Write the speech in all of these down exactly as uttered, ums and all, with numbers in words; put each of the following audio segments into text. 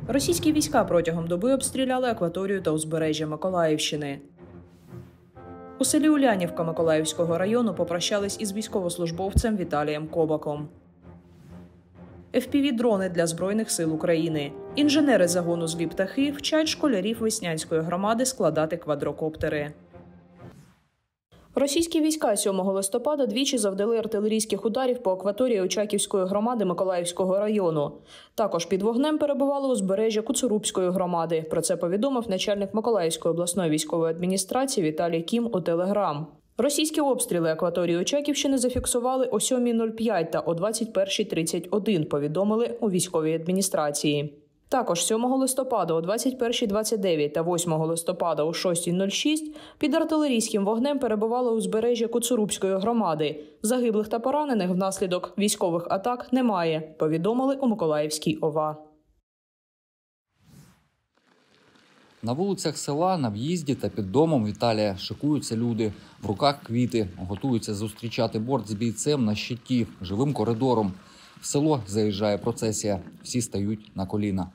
Російські війська протягом доби обстріляли акваторію та узбережжя Миколаївщини. У селі Улянівка Миколаївського району попрощались із військовослужбовцем Віталієм Кобаком. еф пі ві-дрони для Збройних сил України. Інженери загону «Злі птахи» вчать школярів Веснянської громади складати квадрокоптери. Російські війська сьомого листопада двічі завдали артилерійських ударів по акваторії Очаківської громади Миколаївського району. Також під вогнем перебувало узбережжя Куцурубської громади. Про це повідомив начальник Миколаївської обласної військової адміністрації Віталій Кім у Телеграм. Російські обстріли акваторії Очаківщини зафіксували о сьомій нуль п'ять та о двадцять першій тридцять один, повідомили у військовій адміністрації. Також сьомого листопада о двадцять першій двадцять дев'ять та восьмого листопада о шостій нуль шість під артилерійським вогнем перебувало узбережжя Куцурубської громади. Загиблих та поранених внаслідок військових атак немає, повідомили у Миколаївській о ва. На вулицях села, на в'їзді та під домом Віталія шикуються люди. В руках квіти, готуються зустрічати борт з бійцем на щиті, живим коридором. В село заїжджає процесія. Всі стають на коліна.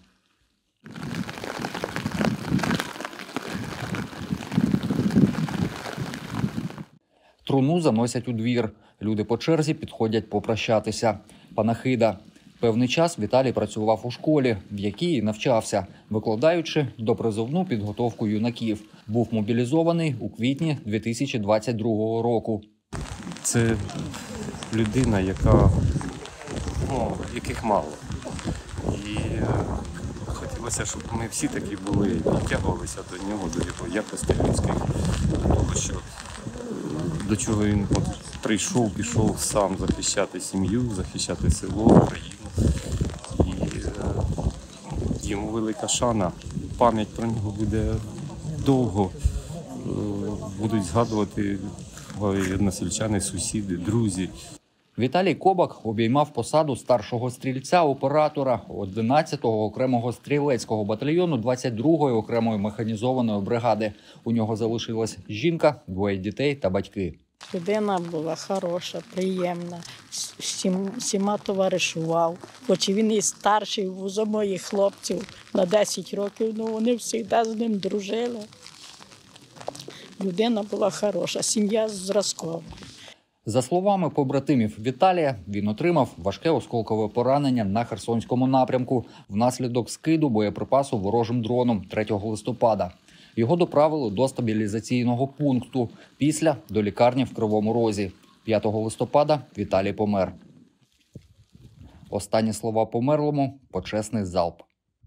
Труну заносять у двір. Люди по черзі підходять попрощатися. Панахида. Певний час Віталій працював у школі, в якій навчався, викладаючи допризовну підготовку юнаків. Був мобілізований у квітні дві тисячі двадцять другого року. Це людина, яка, ну, яких мало. І е, хотілося, щоб ми всі такі були, підтягувалися до нього, до його якостей людських, до того, що до чого він от прийшов, пішов сам захищати сім'ю, захищати село, Україну. І е, йому велика шана. Пам'ять про нього буде довго. Е, будуть згадувати односельчани, сусіди, друзі. Віталій Кобак обіймав посаду старшого стрільця-оператора одинадцятого окремого стрілецького батальйону двадцять другої окремої механізованої бригади. У нього залишилась жінка, двоє дітей та батьки. Людина була хороша, приємна, всім, всіма товаришував. Хоч він і старший за моїх хлопців на десять років, ну вони завжди з ним дружили. Людина була хороша, сім'я зразкова. За словами побратимів Віталія, він отримав важке осколкове поранення на Херсонському напрямку внаслідок скиду боєприпасу ворожим дроном третього листопада. Його доправили до стабілізаційного пункту, після – до лікарні в Кривому Розі. п'ятого листопада Віталій помер. Останні слова померлому – почесний залп.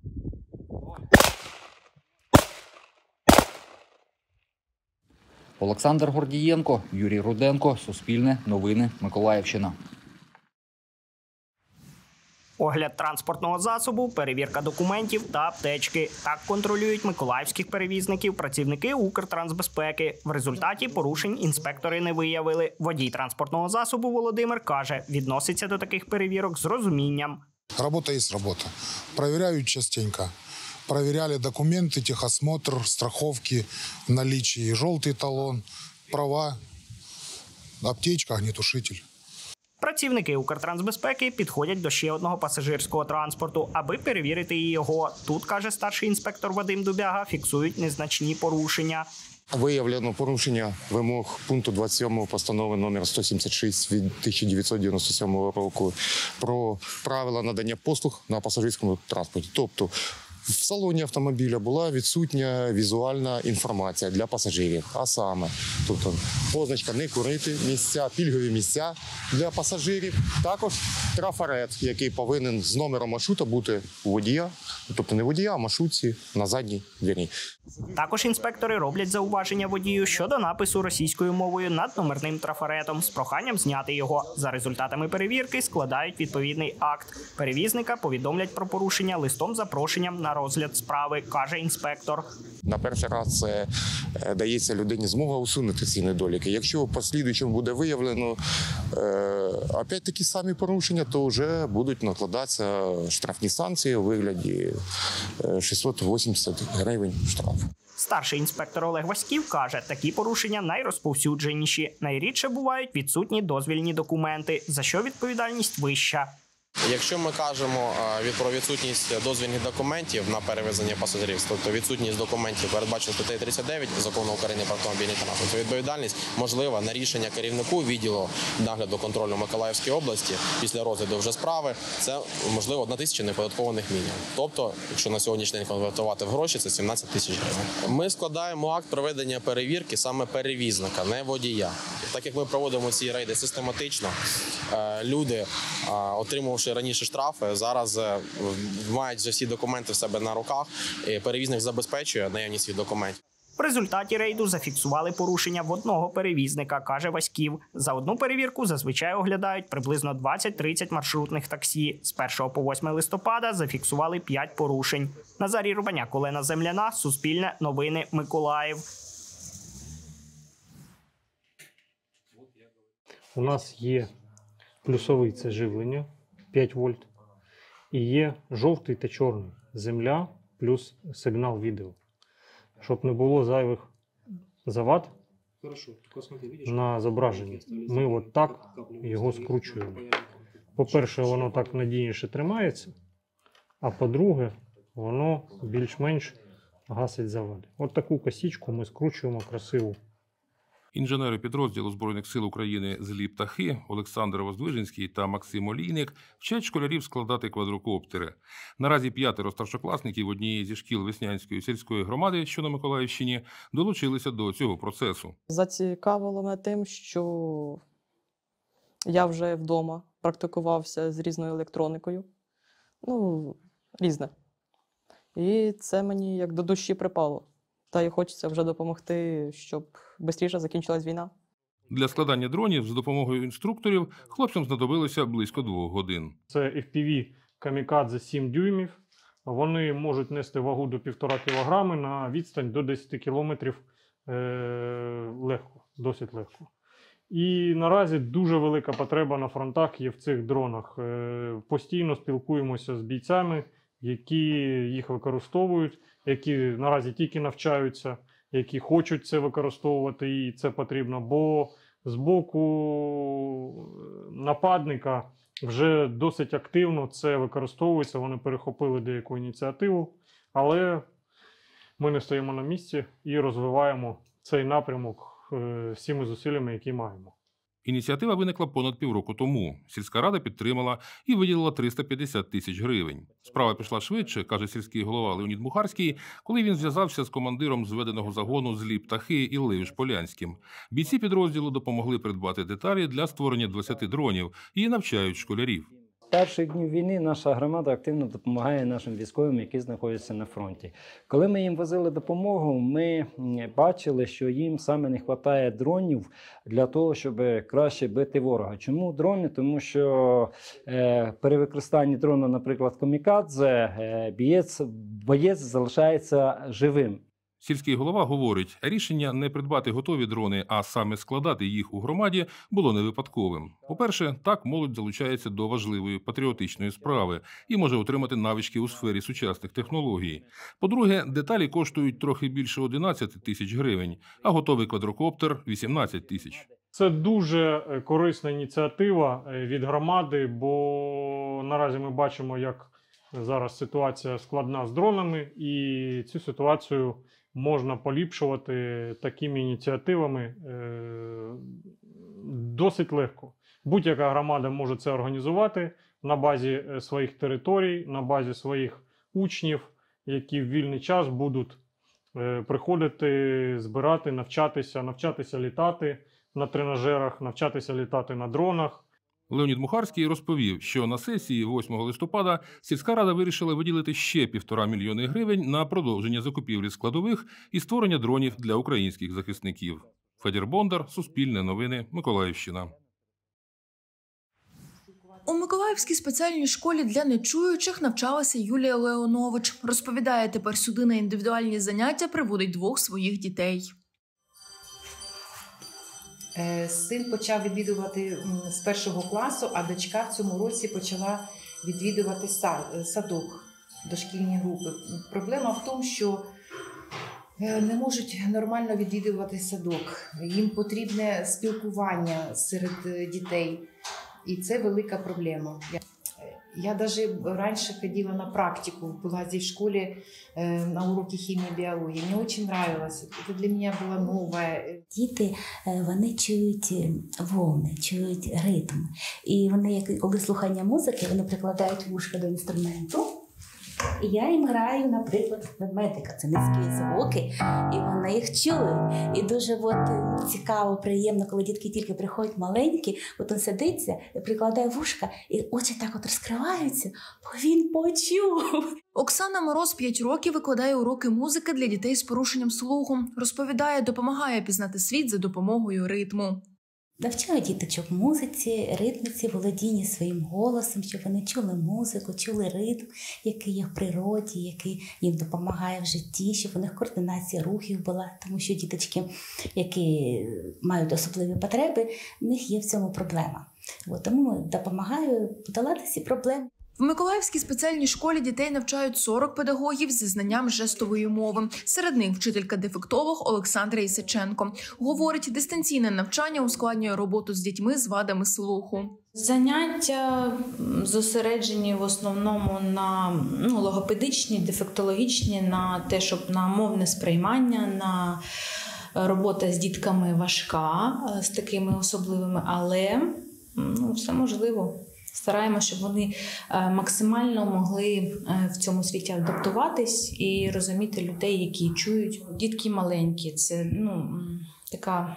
Олександр Гордієнко, Юрій Руденко, Суспільне, Новини, Миколаївщина. Огляд транспортного засобу, перевірка документів та аптечки. Так контролюють миколаївських перевізників працівники Укртрансбезпеки. В результаті порушень інспектори не виявили. Водій транспортного засобу Володимир каже, відноситься до таких перевірок з розумінням. Робота є робота. Перевіряють частенько. Проверяли документы, техосмотр, страховки, наличие, желтый талон, права, аптечка, огнетушитель. Працівники Укртрансбезпеки підходять до ще одного пасажирського транспорту, аби перевірити і його. Тут, каже старший інспектор Вадим Дубяга, фіксують незначні порушення. Виявлено порушення вимог пункту двадцять сьомого постанови номер сто сімдесят шість від тисяча дев'ятсот дев'яносто сьомого року про правила надання послуг на пасажирському транспорті. Тобто в салоні автомобіля була відсутня візуальна інформація для пасажирів, а саме, тобто позначка «Не курити», місця, пільгові місця для пасажирів, також трафарет, який повинен з номером маршрута бути у водія, тобто не водія, а маршрутці на задній двері. Також інспектори роблять зауваження водію щодо напису російською мовою над номерним трафаретом з проханням зняти його. За результатами перевірки складають відповідний акт. Перевізника повідомлять про порушення листом запрошенням на розгляд справи, каже інспектор. На перший раз це дається людині змога усунути ці недоліки. Якщо в послідуючому буде виявлено опять такі самі порушення, то вже будуть накладатися штрафні санкції у вигляді шістсот вісімдесят гривень штрафу. Старший інспектор Олег Васьків каже, такі порушення найрозповсюдженіші. Найрідше бувають відсутні дозвільні документи, за що відповідальність вища. Якщо ми кажемо про відсутність дозвільних документів на перевезення пасажирів, тобто відсутність документів передбачено статтею тридцять дев'ять Закону України про автомобільний транспорт, то відповідальність можлива на рішення керівнику відділу нагляду контролю Миколаївській області після розгляду вже справи. Це можливо одна тисяча неподаткованих мінімум. Тобто, якщо на сьогоднішній день конвертувати в гроші, це сімнадцять тисяч гривень. Ми складаємо акт проведення перевірки саме перевізника, не водія. Так як ми проводимо ці рейди систематично, люди, отримувавши раніше штрафи, зараз мають всі документи в себе на руках, і перевізник забезпечує наявність цих документів. В результаті рейду зафіксували порушення в одного перевізника, каже Васьків. За одну перевірку зазвичай оглядають приблизно двадцять-тридцять маршрутних таксі. З першого по восьме листопада зафіксували п'ять порушень. Назарій Рубаняк, Олена Земляна, Суспільне, Новини, Миколаїв. У нас є плюсовий – це живлення, п'ять вольт, і є жовтий та чорний – земля плюс сигнал відео. Щоб не було зайвих завад на зображенні. Ми от так його скручуємо. По-перше, воно так надійніше тримається, а по-друге, воно більш-менш гасить завади. От таку косичку ми скручуємо красиву. Інженери підрозділу Збройних сил України «Злі птахи» Олександр Воздвиженський та Максим Олійник вчать школярів складати квадрокоптери. Наразі п'ятеро старшокласників однієї зі шкіл Веснянської сільської громади, що на Миколаївщині, долучилися до цього процесу. Зацікавило мене тим, що я вже вдома практикувався з різною електроникою. Ну, різне. І це мені як до душі припало. Та й хочеться вже допомогти, щоб швидше закінчилась війна. Для складання дронів з допомогою інструкторів хлопцям знадобилося близько двох годин. Це еф пі ві «Камікадзе» сім дюймів. Вони можуть нести вагу до півтора кілограми на відстань до десяти кілометрів е- легко, досить легко. І наразі дуже велика потреба на фронтах є в цих дронах. Е- постійно спілкуємося з бійцями, які їх використовують, які наразі тільки навчаються, які хочуть це використовувати, і це потрібно, бо з боку нападника вже досить активно це використовується, вони перехопили деяку ініціативу, але ми не стоїмо на місці і розвиваємо цей напрямок всіми зусиллями, які маємо. Ініціатива виникла понад півроку тому. Сільська рада підтримала і виділила триста п'ятдесят тисяч гривень. Справа пішла швидше, каже сільський голова Леонід Мухарський, коли він зв'язався з командиром зведеного загону «Злі птахи» Іллею Шполянським. Бійці підрозділу допомогли придбати деталі для створення двадцяти дронів і навчають школярів. З перших днів війни наша громада активно допомагає нашим військовим, які знаходяться на фронті. Коли ми їм возили допомогу, ми бачили, що їм саме не вистачає дронів для того, щоб краще бити ворога. Чому дрони? Тому що е, при використанні дрона, наприклад, «Камікадзе», е, боєць, боєць залишається живим. Сільський голова говорить, рішення не придбати готові дрони, а саме складати їх у громаді, було не випадковим. По-перше, так молодь залучається до важливої патріотичної справи і може отримати навички у сфері сучасних технологій. По-друге, деталі коштують трохи більше одинадцяти тисяч гривень, а готовий квадрокоптер – вісімнадцять тисяч. Це дуже корисна ініціатива від громади, бо наразі ми бачимо, як зараз ситуація складна з дронами, і цю ситуацію можна поліпшувати такими ініціативами досить легко. Будь-яка громада може це організувати на базі своїх територій, на базі своїх учнів, які в вільний час будуть приходити, збирати, навчатися, навчатися літати на тренажерах, навчатися літати на дронах. Леонід Мухарський розповів, що на сесії восьмого листопада сільська рада вирішила виділити ще півтора мільйони гривень на продовження закупівлі складових і створення дронів для українських захисників. Федір Бондар, Суспільне новини, Миколаївщина. У Миколаївській спеціальній школі для нечуючих навчалася Юлія Леонович. Розповідає, тепер сюди на індивідуальні заняття приводить двох своїх дітей. Син почав відвідувати з першого класу, а дочка в цьому році почала відвідувати садок, дошкільні групи. Проблема в тому, що не можуть нормально відвідувати садок. Їм потрібне спілкування серед дітей. І це велика проблема. Я даже раньше ходила на практику, была здесь в школе э, на уроке химии и биологии. Мне очень нравилось. Это для меня было новое. Діти, вони чують волни, чують ритм. І вони, коли слухання музики, вони прикладають вушка до інструменту. І я їм граю, наприклад, ведмедика. Це низькі звуки, і вони їх чують. І дуже от, цікаво, приємно, коли дітки тільки приходять маленькі, от він сидиться, прикладає вушка, і очі так от розкриваються, бо він почув. Оксана Мороз п'ять років викладає уроки музики для дітей з порушенням слуху. Розповідає, допомагає пізнати світ за допомогою ритму. Навчаю діточок музиці, ритміці, володінні своїм голосом, щоб вони чули музику, чули ритм, який є в природі, який їм допомагає в житті, щоб у них координація рухів була. Тому що діточки, які мають особливі потреби, в них є в цьому проблема. От, тому допомагаю подолати ці проблеми. В Миколаївській спеціальній школі дітей навчають сорок педагогів зі знанням жестової мови. Серед них вчителька-дефектолог Олександра Ісаченко. Говорить, дистанційне навчання ускладнює роботу з дітьми з вадами слуху. Заняття зосереджені в основному на ну, логопедичні, дефектологічні, на те, щоб на мовне сприймання, на робота з дітками важка, з такими особливими, але ну, все можливо. Стараємося, щоб вони максимально могли в цьому світі адаптуватись і розуміти людей, які чують. Дітки маленькі, це ну, така...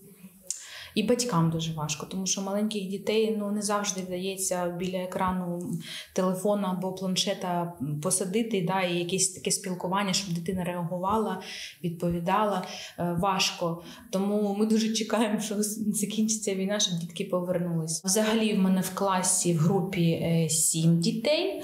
І батькам дуже важко, тому що маленьких дітей ну, не завжди вдається біля екрану телефона або планшета посадити, да, і якесь таке спілкування, щоб дитина реагувала, відповідала. Важко. Тому ми дуже чекаємо, що закінчиться війна, щоб дітки повернулись. Взагалі в мене в класі, в групі сім дітей.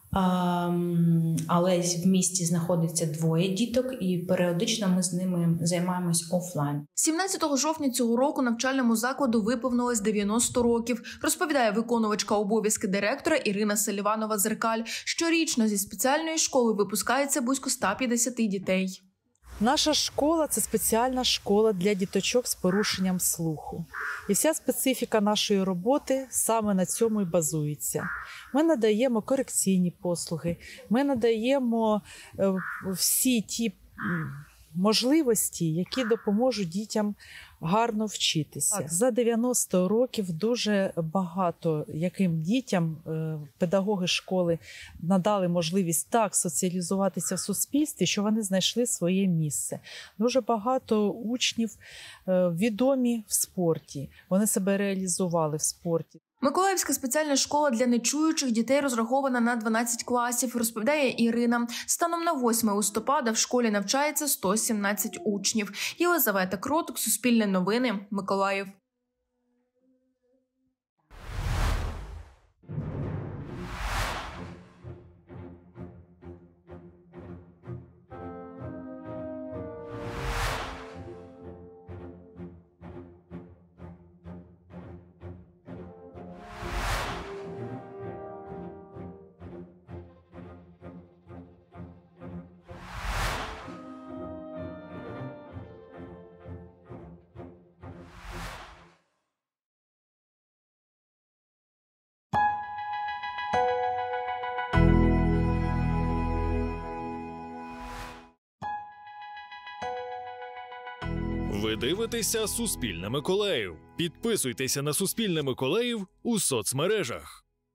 Але в місті знаходиться двоє діток і періодично ми з ними займаємось офлайн. сімнадцятого жовтня цього року навчальному закладу виповнилось дев'яносто років, розповідає виконувачка обов'язки директора Ірина Селіванова-Зеркаль. Щорічно зі спеціальної школи випускається близько ста п'ятдесят дітей. Наша школа – це спеціальна школа для діточок з порушенням слуху. І вся специфіка нашої роботи саме на цьому і базується. Ми надаємо корекційні послуги, ми надаємо всі ті можливості, які допоможуть дітям гарно вчитися. Так. За дев'яносто років дуже багато яким дітям педагоги школи надали можливість так соціалізуватися в суспільстві, що вони знайшли своє місце. Дуже багато учнів відомі в спорті, вони себе реалізували в спорті. Миколаївська спеціальна школа для нечуючих дітей розрахована на дванадцять класів, розповідає Ірина. Станом на восьме листопада в школі навчається сто сімнадцять учнів. Єлизавета Кротик, Суспільне новини, Миколаїв. Ви дивитеся «Суспільне Миколаїв». Підписуйтеся на «Суспільне Миколаїв» у соцмережах.